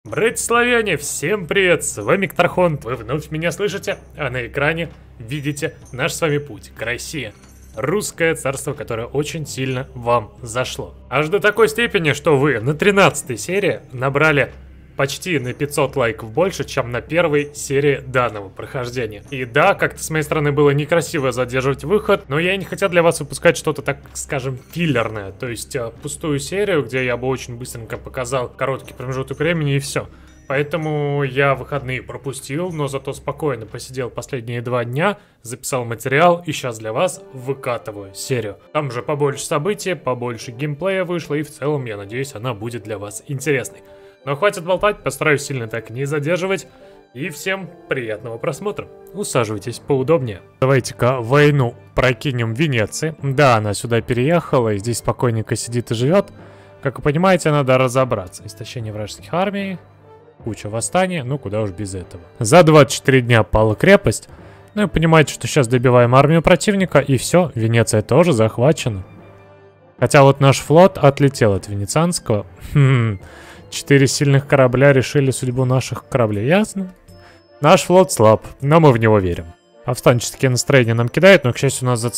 Братья-славяне, всем привет, с вами Ктархон, вы вновь меня слышите, а на экране видите наш с вами путь к России. Русское царство, которое очень сильно вам зашло. Аж до такой степени, что вы на 13-й серии набрали почти на 500 лайков больше, чем на первой серии данного прохождения. И да, как-то с моей стороны было некрасиво задерживать выход, но я не хотел для вас выпускать что-то, так скажем, филлерное. То есть пустую серию, где я бы очень быстренько показал короткий промежуток времени и все. Поэтому я выходные пропустил, но зато спокойно посидел последние 2 дня, записал материал и сейчас для вас выкатываю серию. Там же побольше событий, побольше геймплея вышло и в целом, я надеюсь, она будет для вас интересной. Но хватит болтать, постараюсь сильно так не задерживать. И всем приятного просмотра. Усаживайтесь поудобнее. Давайте-ка войну прокинем в Венеции. Да, она сюда переехала и здесь спокойненько сидит и живет. Как вы понимаете, надо разобраться. Истощение вражеских армий, куча восстаний, ну куда уж без этого. За 24 дня пала крепость. Ну и понимаете, что сейчас добиваем армию противника, и все, Венеция тоже захвачена. Хотя вот наш флот отлетел от венецианского. 4 сильных корабля решили судьбу наших кораблей, ясно? Наш флот слаб, но мы в него верим. Повстанческие настроения нам кидают, но, к счастью, у нас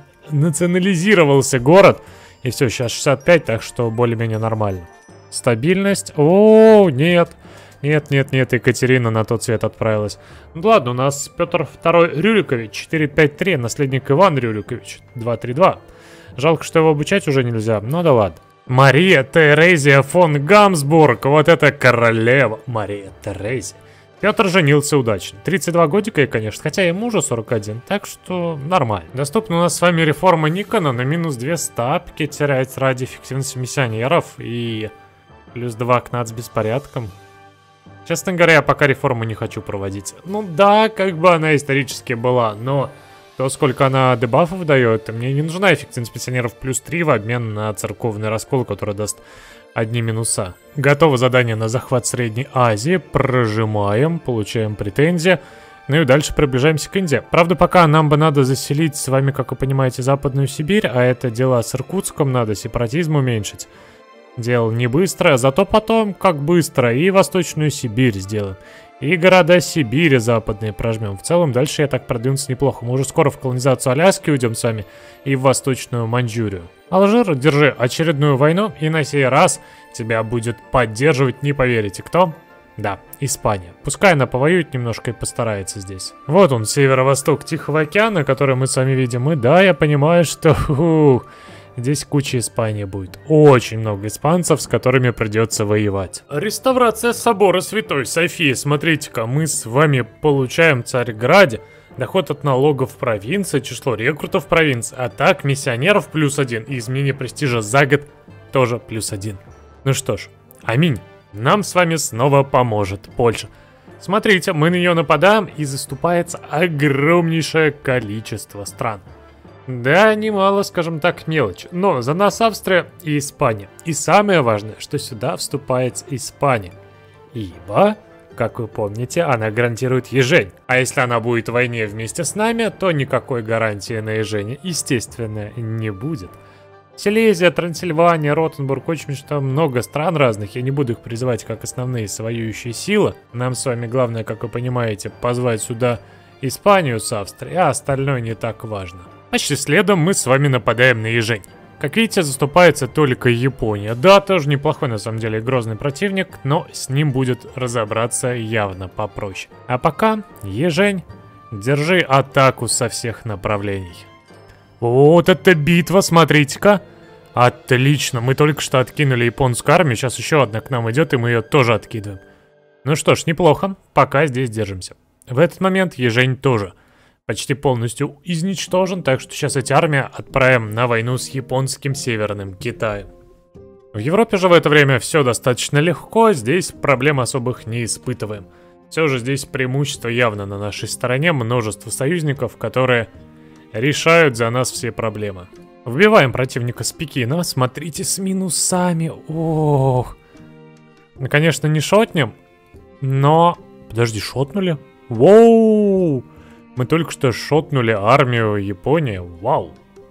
национализировался город. И все, сейчас 65, так что более-менее нормально. Стабильность. О, нет. Нет, Екатерина на тот свет отправилась. Ну ладно, у нас Петр II Рюрикович, 453, наследник Иван Рюрикович, 232. Жалко, что его обучать уже нельзя, ну да ладно. Мария Терезия фон Гамсбург, вот это королева. Мария Терезия. Петр женился удачно. 32 годика, и, конечно, хотя ему уже 41, так что нормально. Доступна у нас с вами реформа Никона на минус 2 стапки терять ради эффективности миссионеров и плюс 2 к нацбеспорядкам. Честно говоря, я пока реформу не хочу проводить. Ну да, как бы она исторически была, но то, сколько она дебафов дает, мне не нужна эффективность миссионеров плюс 3 в обмен на церковный раскол, который даст одни минуса. Готово задание на захват Средней Азии. Прожимаем, получаем претензии. Ну и дальше приближаемся к Индии. Правда, пока нам бы надо заселить с вами, как вы понимаете, Западную Сибирь, а это дела с Иркутском, надо сепаратизм уменьшить. Дело не быстро, зато потом, как быстро, и Восточную Сибирь сделаем. И города Сибири западные прожмем. В целом, дальше я так продвинуться неплохо. Мы уже скоро в колонизацию Аляски уйдем с вами и в Восточную Маньчжурию. Алжир, держи очередную войну, и на сей раз тебя будет поддерживать, не поверите, кто? Да, Испания. Пускай она повоюет немножко и постарается здесь. Вот он, северо-восток Тихого океана, который мы с вами видим. И да, я понимаю, что... Здесь куча Испании будет. Очень много испанцев, с которыми придется воевать. Реставрация собора Святой Софии. Смотрите-ка, мы с вами получаем в Царьграде доход от налогов в провинции, число рекрутов в провинции, а так миссионеров плюс 1 и изменение престижа за год тоже плюс 1. Ну что ж, аминь. Нам с вами снова поможет Польша. Смотрите, мы на нее нападаем, и заступается огромнейшее количество стран. Да, немало, скажем так, мелочь. Но за нас Австрия и Испания. И самое важное, что сюда вступает Испания. Ибо, как вы помните, она гарантирует ежень. А если она будет в войне вместе с нами, то никакой гарантии на ежене, естественно, не будет. Силезия, Трансильвания, Ротенбург, очень что много стран разных. Я не буду их призывать как основные воюющие силы. Нам с вами главное, как вы понимаете, позвать сюда Испанию с Австрией, а остальное не так важно. Почти следом мы с вами нападаем на ежень. Как видите, заступается только Япония. Да, тоже неплохой на самом деле грозный противник, но с ним будет разобраться явно попроще. А пока, ежень, держи атаку со всех направлений. Вот эта битва, смотрите-ка. Отлично, мы только что откинули японскую армию, сейчас еще одна к нам идет, и мы ее тоже откидываем. Ну что ж, неплохо, пока здесь держимся. В этот момент ежень тоже почти полностью изничтожен, так что сейчас эти армии отправим на войну с японским Северным Китаем. В Европе же в это время все достаточно легко, здесь проблем особых не испытываем. Все же здесь преимущество явно на нашей стороне, множество союзников, которые решают за нас все проблемы. Вбиваем противника с Пекина, смотрите, с минусами, ох. Ну, конечно, не шотнем, но... Подожди, шотнули? Воу! Мы только что шотнули армию Японии. Вау.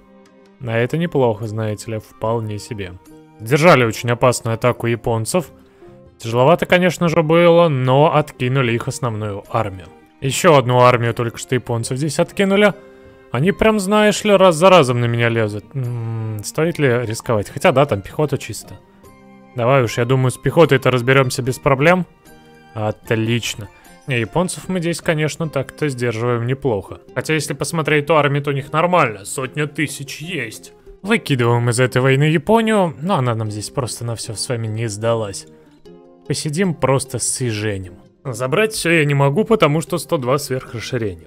А это неплохо, знаете ли, вполне себе. Держали очень опасную атаку японцев. Тяжеловато, конечно же, было, но откинули их основную армию. Еще одну армию только что японцев здесь откинули. Они прям, знаешь ли, раз за разом на меня лезут. Стоит ли рисковать? Хотя да, там пехота чисто. Давай уж, я думаю, с пехотой-то разберемся без проблем. Отлично. Не, японцев мы здесь, конечно, так-то сдерживаем неплохо. Хотя, если посмотреть ту армию, то у них нормально. 100 000 есть. Выкидываем из этой войны Японию, но она нам здесь просто на все с вами не сдалась. Посидим просто с Иженем. Забрать все я не могу, потому что 102 сверхрасширения.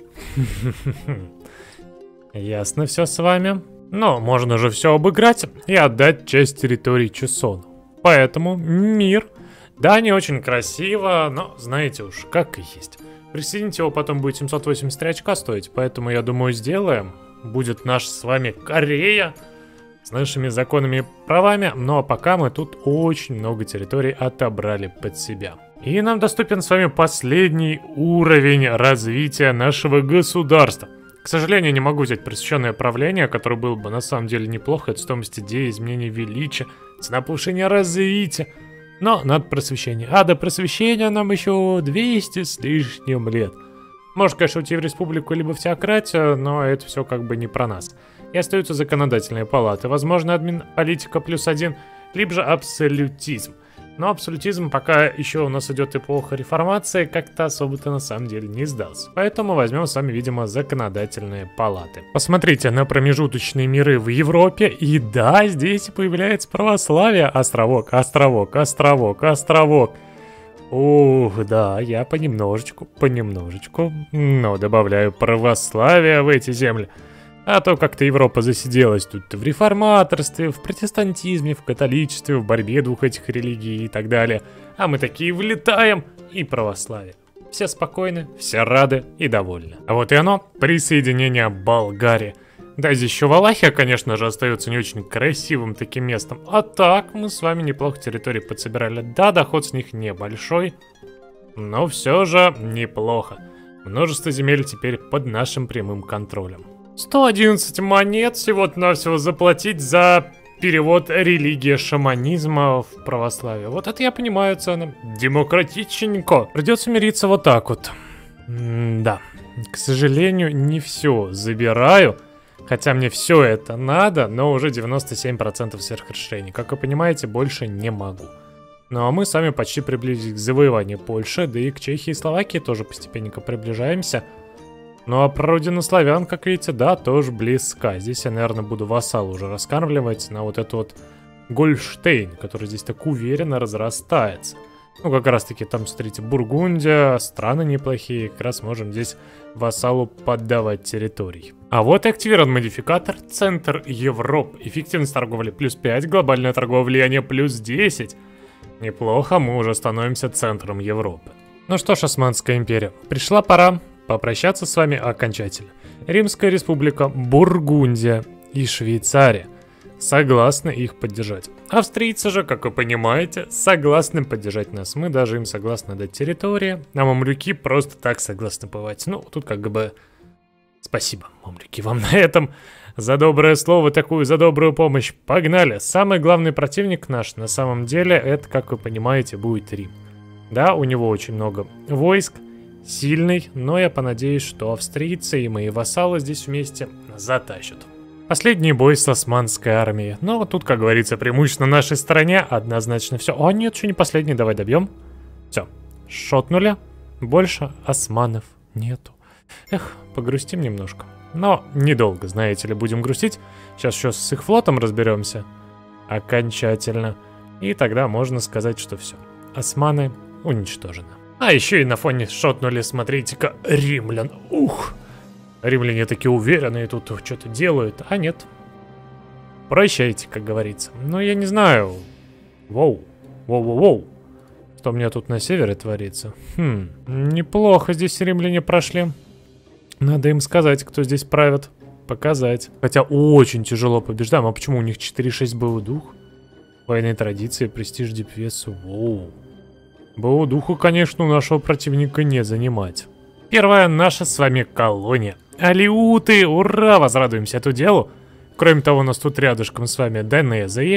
Ясно все с вами. Но можно же все обыграть и отдать часть территории Чесону. Поэтому мир. Да, не очень красиво, но знаете уж, как и есть. Присоединить его потом будет 783 очка стоить, поэтому я думаю сделаем. Будет наш с вами Корея. С нашими законами и правами, но пока мы тут очень много территорий отобрали под себя. И нам доступен с вами последний уровень развития нашего государства. К сожалению, не могу взять просвещенное правление, которое было бы на самом деле неплохо. Это стоимость идеи, изменение величия, цена повышения развития. Но надо просвещение. А до просвещения нам еще 200 с лишним лет. Может, конечно, уйти в республику либо в теократию, но это все как бы не про нас. И остаются законодательные палаты. Возможно, политика +1, либо же абсолютизм. Но абсолютизм, пока еще у нас идет эпоха реформации, как-то особо-то на самом деле не сдался. Поэтому возьмем с вами, видимо, законодательные палаты. Посмотрите на промежуточные миры в Европе. И да, здесь появляется православие. Островок, островок, островок, островок. Ух, да, я понемножечку, но добавляю православие в эти земли. А то как-то Европа засиделась тут в реформаторстве, в протестантизме, в католичестве, в борьбе двух этих религий и так далее. А мы такие влетаем и православие. Все спокойны, все рады и довольны. А вот и оно, присоединение Болгарии. Да, здесь еще Валахия, конечно же, остается не очень красивым таким местом. А так, мы с вами неплохо территории подсобирали. Да, доход с них небольшой, но все же неплохо. Множество земель теперь под нашим прямым контролем. 111 монет всего-навсего заплатить за перевод религии шаманизма в православие. Вот это я понимаю цены. Демократичненько. Придется мириться вот так вот. Да, к сожалению, не все забираю. Хотя мне все это надо, но уже 97% сверхрасширений. Как вы понимаете, больше не могу. Ну а мы сами почти приблизились к завоеванию Польши, да и к Чехии и Словакии тоже постепенненько приближаемся. Ну а про родину славян, как видите, да, тоже близка. Здесь я, наверное, буду вассала уже раскармливать на вот этот вот Гольштейн, который здесь так уверенно разрастается. Ну, как раз таки там, смотрите, Бургундия, страны неплохие, как раз можем здесь вассалу поддавать территорий. А вот и активирован модификатор Центр Европы. Эффективность торговли +5, глобальное торговое влияние +10. Неплохо, мы уже становимся центром Европы. Ну что ж, Османская империя, пришла пора попрощаться с вами окончательно. Римская республика, Бургундия и Швейцария согласны их поддержать. Австрийцы же, как вы понимаете, согласны поддержать нас. Мы даже им согласны дать территории, а мамлюки просто так согласны бывать. Ну, тут как бы спасибо, мамлюки, вам на этом за доброе слово, такую за добрую помощь. Погнали! Самый главный противник наш на самом деле, это, как вы понимаете, будет Рим. Да, у него очень много войск, сильный, но я понадеюсь, что австрийцы и мои вассалы здесь вместе затащат. Последний бой с османской армией. Но вот тут, как говорится, преимущество на нашей стороне. Однозначно все. О, нет, еще не последний, давай добьем. Все, шотнули. Больше османов нету. Эх, погрустим немножко. Но недолго, знаете ли, будем грустить. Сейчас еще с их флотом разберемся. Окончательно. И тогда можно сказать, что все. Османы уничтожены. А еще и на фоне шотнули, смотрите-ка, римлян. Ух! Римляне такие уверенные тут что-то делают, а нет. Прощайте, как говорится. Но я не знаю. Воу. Воу-воу-воу. Что у меня тут на севере творится? Неплохо здесь римляне прошли. Надо им сказать, кто здесь правит. Показать. Хотя очень тяжело побеждаем. А почему у них 4-6 боевой дух? Военные традиции, престиж, дипвес. Воу. Боевого духу, конечно, у нашего противника не занимать. Первая наша с вами колония. Алиуты! Ура! Возрадуемся эту делу. Кроме того, у нас тут рядышком с вами Денеза есть.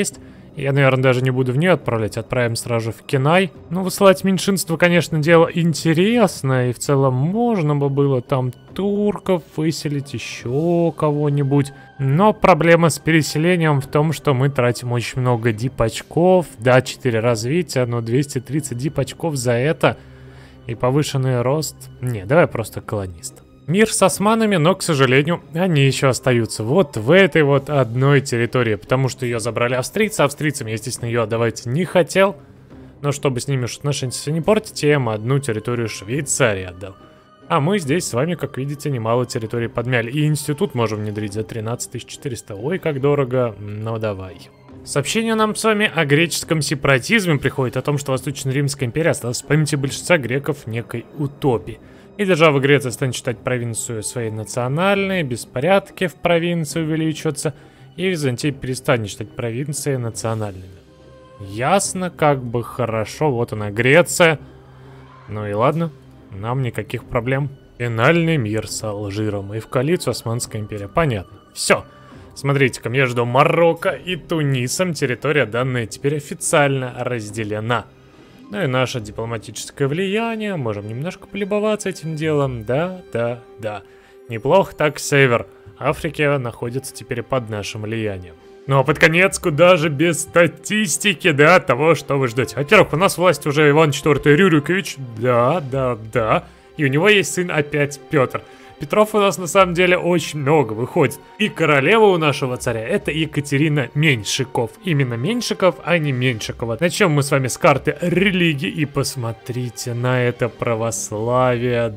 Я, наверное, даже не буду в нее отправлять, отправим сразу в Кенай. Ну, высылать меньшинство, конечно, дело интересное, и в целом можно бы было там турков выселить, еще кого-нибудь. Но проблема с переселением в том, что мы тратим очень много дип-очков. Да, 4 развития, но 230 дип-очков за это. И повышенный рост. Не, давай просто колонист. Мир с османами, но, к сожалению, они еще остаются вот в этой вот одной территории, потому что ее забрали австрийцы. Австрийцам я, естественно, ее отдавать не хотел. Но чтобы с ними отношения не портить, я им одну территорию Швейцарии отдал. А мы здесь с вами, как видите, немало территорий подмяли. И институт можем внедрить за 13 400. Ой, как дорого. Ну, давай. Сообщение нам с вами о греческом сепаратизме приходит, о том, что Восточно-Римская империя осталась в памяти большинства греков некой утопии. И держава Греция станет считать провинцию своей национальной, беспорядки в провинции увеличиваются, и Византия перестанет считать провинции национальными. Ясно, как бы хорошо, вот она Греция. Ну и ладно, нам никаких проблем. Финальный мир с Алжиром и в коалицию Османская империя, понятно. Все. Смотрите-ка, между Марокко и Тунисом территория данная теперь официально разделена. Ну и наше дипломатическое влияние, можем немножко полюбоваться этим делом. Да. Неплохо так север Африки находится теперь под нашим влиянием. Ну а под конец, куда же без статистики, да, того, что вы ждете. Во-первых, у нас власть уже Иван IV Рюрикович. Да. И у него есть сын опять Петр. Петров у нас на самом деле очень много выходит. И королева у нашего царя это Екатерина Меньшиков. Именно Меньшиков, а не Меньшикова. Начнем мы с вами с карты религии. И посмотрите на это православие.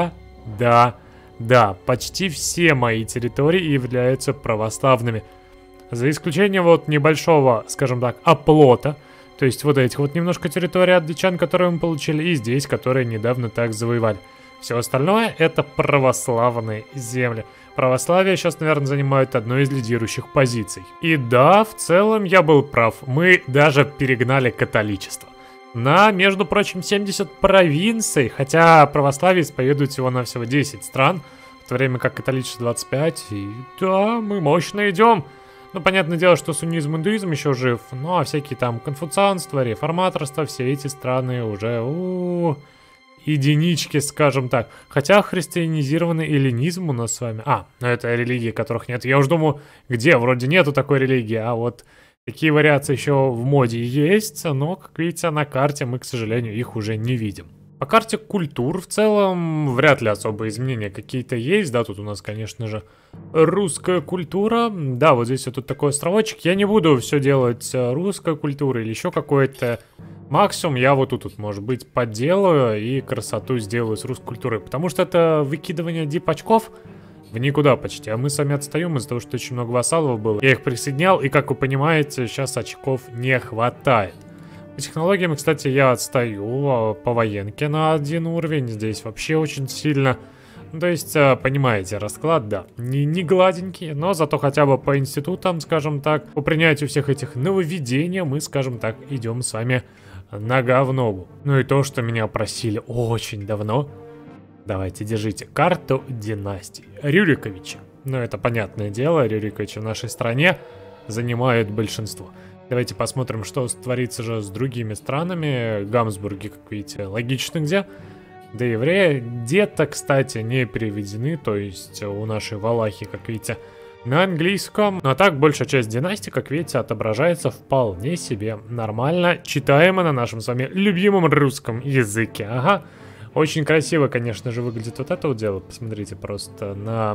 Да, почти все мои территории являются православными. За исключением вот небольшого, скажем так, оплота. То есть вот этих вот немножко территорий от датчан, которые мы получили. И здесь, которые недавно так завоевали. Все остальное это православные земли. Православие сейчас, наверное, занимает одну из лидирующих позиций. И да, в целом я был прав. Мы даже перегнали католичество. На, между прочим, 70 провинций. Хотя православие исповедует всего-навсего 10 стран. В то время как католичество 25. И да, мы мощно идем. Ну, понятное дело, что суннизм, индуизм еще жив. Ну, а всякие там конфуцианство, реформаторство, все эти страны уже... единички, скажем так. Хотя христианизированный эллинизм у нас с вами... ну это религии, которых нет. Я уж думаю, где? Вроде нету такой религии. А вот такие вариации еще в моде есть. Но, как видите, на карте мы, к сожалению, их уже не видим. По карте культур в целом вряд ли особые изменения какие-то есть. Да, тут у нас, конечно же, русская культура. Да, вот здесь вот тут такой островочек. Я не буду все делать русской культурой или еще какой-то... Максимум я вот тут, может быть, подделаю и красоту сделаю с русской культурой. Потому что это выкидывание дип-очков в никуда почти. А мы сами отстаем из-за того, что очень много вассалов было. Я их присоединял, и, как вы понимаете, сейчас очков не хватает. По технологиям, кстати, я отстаю по военке на 1 уровень. Здесь вообще очень сильно. То есть, понимаете, расклад, да, не гладенький, но зато хотя бы по институтам, скажем так, по принятию всех этих нововведений мы, скажем так, идем с вами нога в ногу. Ну и то, что меня просили очень давно. Давайте, держите карту династии Рюриковича. Ну, это понятное дело, Рюриковичи в нашей стране занимают большинство. Давайте посмотрим, что творится же с другими странами. Габсбурги, как видите, логично где. До еврея где-то, кстати, не переведены, то есть у нашей Валахи, как видите, на английском. Ну а так, большая часть династии, как видите, отображается вполне себе нормально, читаемо на нашем с вами любимом русском языке. Ага, очень красиво, конечно же, выглядит вот это вот дело. Посмотрите просто на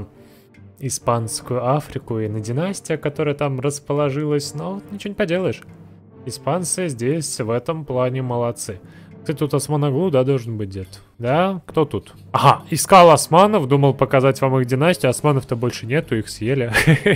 Испанскую Африку и на династию, которая там расположилась. Но вот ничего не поделаешь. Испанцы здесь в этом плане молодцы. Ты тут Османоглу, да, должен быть дед? Да? Кто тут? Ага, искал османов, думал показать вам их династию. Османов-то больше нету, их съели.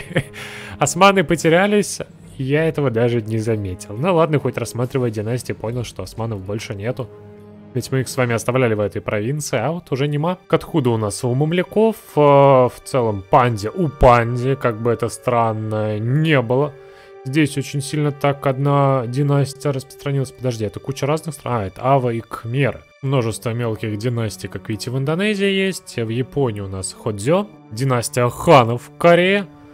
Османы потерялись, я этого даже не заметил. Ну ладно, хоть рассматривая династию, понял, что османов больше нету. Ведь мы их с вами оставляли в этой провинции, а вот уже нема. Откуда у нас у мамляков, в целом Панди, у Панди, как бы это странно, не было. Здесь очень сильно так одна династия распространилась. Подожди, это куча разных стран. Это Ава и Кхмеры. Множество мелких династий, как видите, в Индонезии есть. В Японии у нас Ходзё. Династия ханов в Корее.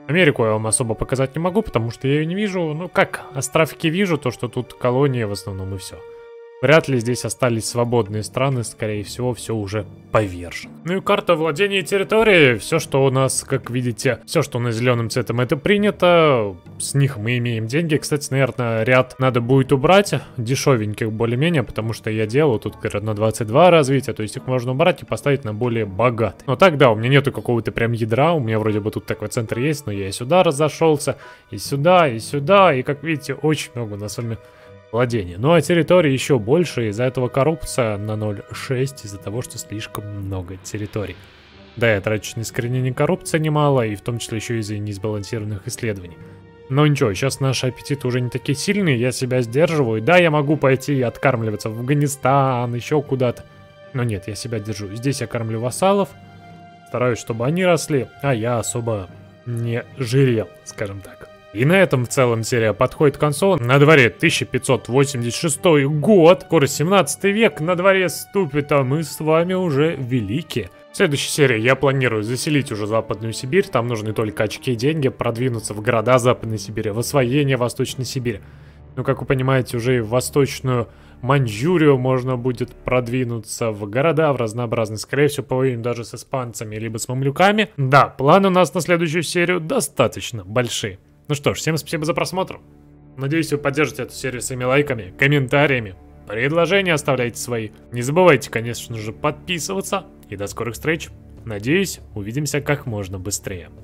Америку я вам особо показать не могу, потому что я ее не вижу. Ну как, островки вижу, то что тут колонии в основном и все. Вряд ли здесь остались свободные страны, скорее всего, все уже повержено. Ну и карта владения территорией. Все, что у нас, как видите, все, что у нас зеленым цветом, это принято. С них мы имеем деньги. Кстати, наверное, ряд надо будет убрать, дешевеньких более-менее, потому что я делал тут, говорят, на 22 развития, то есть их можно убрать и поставить на более богатый. Но так, да, у меня нету какого-то прям ядра, у меня вроде бы тут такой центр есть, но я и сюда разошелся, и сюда, и как видите, очень много у нас с вами владения. Ну а территории еще больше, из-за этого коррупция на 0,6, из-за того, что слишком много территорий. Да, я трачу на искоренение коррупции немало, и в том числе еще из-за несбалансированных исследований. Но ничего, сейчас наши аппетиты уже не такие сильные, я себя сдерживаю. Да, я могу пойти откармливаться в Афганистан, еще куда-то. Но нет, я себя держу. Здесь я кормлю вассалов, стараюсь, чтобы они росли, а я особо не жирел, скажем так. И на этом в целом серия подходит к концу. На дворе 1586 год, скоро 17 век на дворе ступит, а мы с вами уже великие. В следующей серии я планирую заселить уже Западную Сибирь, там нужны только очки и деньги, продвинуться в города Западной Сибири, в освоение Восточной Сибири. Ну, как вы понимаете, уже и в Восточную Маньчжурию можно будет продвинуться, в города, в разнообразные, скорее всего, повоюем даже с испанцами, либо с мамлюками. Да, планы у нас на следующую серию достаточно большие. Ну что ж, всем спасибо за просмотр. Надеюсь, вы поддержите эту серию своими лайками, комментариями, предложения оставляйте свои. Не забывайте, конечно же, подписываться. И до скорых встреч. Надеюсь, увидимся как можно быстрее.